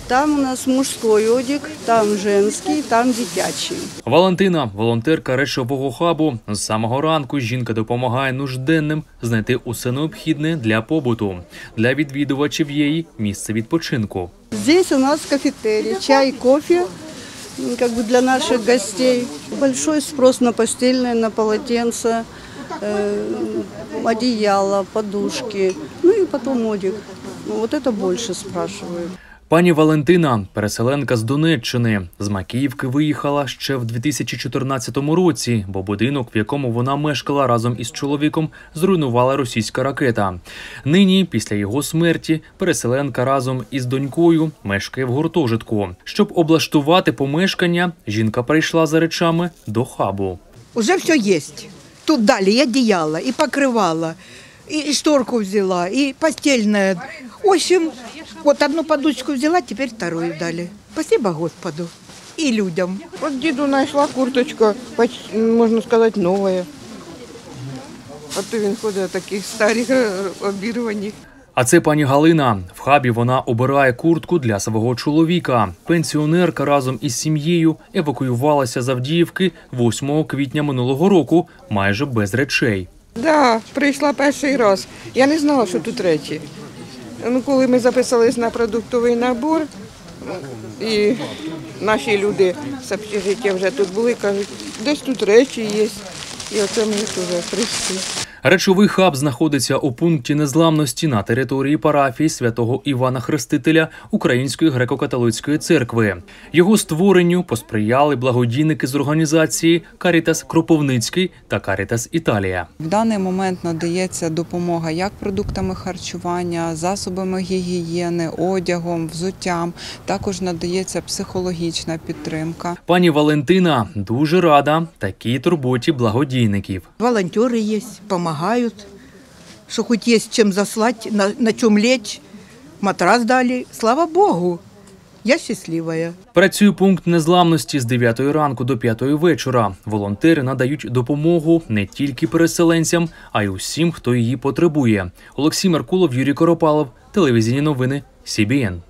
Там у нас мужской одяг, там женский, там дитячий. Валентина – волонтерка речового хабу. З самого ранку жінка допомагає нужденним знайти усе необхідне для побуту. Для відвідувачів є й місце відпочинку. Здесь у нас кафетерий, чай, кофе, как бы для наших гостей. Большой спрос на постельное, на полотенца, одеяло, подушки, ну и потом одяг. Вот это больше спрашивают. Пані Валентина – переселенка з Донеччини. З Макіївки виїхала ще в 2014 році, бо будинок, в якому вона мешкала разом із чоловіком, зруйнувала російська ракета. Нині, після його смерті, переселенка разом із донькою мешкає в гуртожитку. Щоб облаштувати помешкання, жінка прийшла за речами до хабу. Уже все есть. Тут дали и одеяло, и покрывало, и шторку взяла, и постельное. В общем, вот одну подушку взяла, теперь вторую дали. Спасибо Господу и людям. Вот деду нашла курточка, почти, можно сказать, новая. А то він ходить в таких старих обірваних. А це пані Галина. В хабі вона обирає куртку для свого чоловіка. Пенсіонерка разом із сім'єю евакуювалася з Авдіївки 8 квітня минулого року, майже без речей. Да, прийшла перший раз. Я не знала, що тут речі. Ну, коли ми записались на продуктовий набор, і наші люди з общежиття вже тут були, кажуть, десь тут речі є. І оце ми туди прийшли. Речовий хаб знаходиться у пункті незламності на території парафії святого Івана Хрестителя Української греко-католицької церкви. Його створенню посприяли благодійники з організації «Карітас Кропивницький» та «Карітас Італія». В даний момент надається допомога як продуктами харчування, засобами гігієни, одягом, взуттям. Також надається психологічна підтримка. Пані Валентина дуже рада такій турботі благодійників. Волонтеры есть, помогают, что хоть есть чем заслать, на чем лечь. Матрас дали. Слава Богу, я счастливая. Працює пункт незламності з 9 ранку до 5 вечора. Волонтери надають допомогу не тільки переселенцям, а й усім, хто її потребує. Олексій Меркулов, Юрій Коропалов, телевізійні новини СІБІН.